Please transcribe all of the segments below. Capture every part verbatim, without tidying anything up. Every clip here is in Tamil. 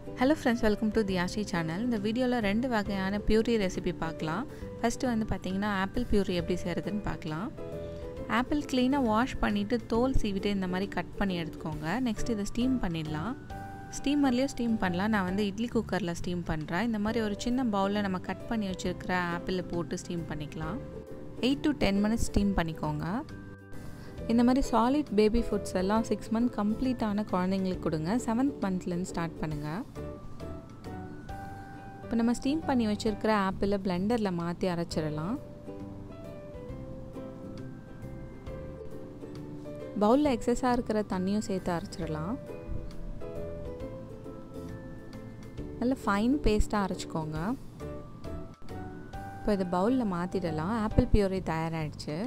Hello friends, welcome to the Ashi channel. இந்த வீடியோல ரெண்டு வகையான puree ரெசிபி பார்க்கலாம். ஃபர்ஸ்ட் வந்து பாத்தீங்கன்னா ஆப்பிள் puree எப்படி செய்யறதுன்னு பார்க்கலாம். ஆப்பிள் க்ளீனா வாஷ் பண்ணிட்டு தோல் சீவிட்டு இந்த மாதிரி கட் பண்ணி எடுத்துக்கோங்க. நெக்ஸ்ட் இத ஸ்டீம் பண்ணிடலாம். ஸ்டீமர்லயே ஸ்டீம் பண்ணலாம். நான் வந்து இட்லி குக்கர்ல ஸ்டீம் பண்றேன். இந்த மாதிரி ஒரு சின்ன பவுல்ல நம்ம கட் பண்ணி வச்சிருக்கிற ஆப்பிளை போட்டு ஸ்டீம் பண்ணிக்கலாம். eight to ten minutes steam பண்ணிக்கோங்க. இந்த மாதிரி சாலிட் பேபி ஃபுட்ஸ் எல்லாம் சிக்ஸ் மந்த் கம்ப்ளீட்டான குழந்தைங்களுக்கு கொடுங்க. செவன்த் மந்த்லேருந்து ஸ்டார்ட் பண்ணுங்கள். இப்போ நம்ம ஸ்டீம் பண்ணி வச்சுருக்கிற ஆப்பிளை பிளெண்டரில் மாற்றி அரைச்சிடலாம். பவுலில் எக்ஸஸாக இருக்கிற தண்ணியும் சேர்த்து அரைச்சிடலாம். நல்ல ஃபைன் பேஸ்ட்டாக அரைச்சிக்கோங்க. இப்போ இதை பவுலில் மாற்றிடலாம். ஆப்பிள் பியூரி தயாராகிடுச்சு.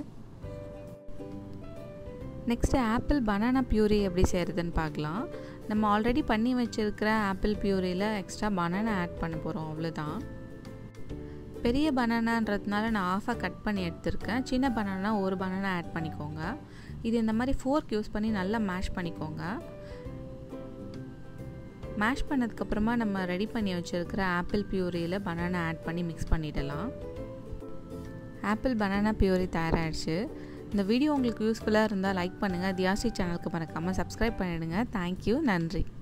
நெக்ஸ்ட்டு ஆப்பிள் பனானா பியூரி எப்படி செய்கிறதுன்னு பார்க்கலாம். நம்ம ஆல்ரெடி பண்ணி வச்சுருக்கிற ஆப்பிள் பியூரியில் எக்ஸ்ட்ரா பனானா ஆட் பண்ண போகிறோம், அவ்வளோதான். பெரிய பனானான்றதுனால நான் ஆஃபாக கட் பண்ணி எடுத்துருக்கேன். சின்ன பனானா ஒரு பனானா ஆட் பண்ணிக்கோங்க. இது இந்த மாதிரி ஃபோர்க் யூஸ் பண்ணி நல்லா மேஷ் பண்ணிக்கோங்க. மேஷ் பண்ணதுக்கப்புறமா நம்ம ரெடி பண்ணி வச்சுருக்கிற ஆப்பிள் பியூரியில் பனானா ஆட் பண்ணி மிக்ஸ் பண்ணிடலாம். ஆப்பிள் பனானா பியூரி தயாராகிடுச்சு. இந்த வீடியோ உங்களுக்கு யூஸ்ஃபுல்லாக இருந்தால் லைக் பண்ணுங்கள். தியாசி சேனலுக்கு மறக்காமல் சப்ஸ்கிரைப் பண்ணிவிடுங்க. தேங்க்யூ, நன்றி.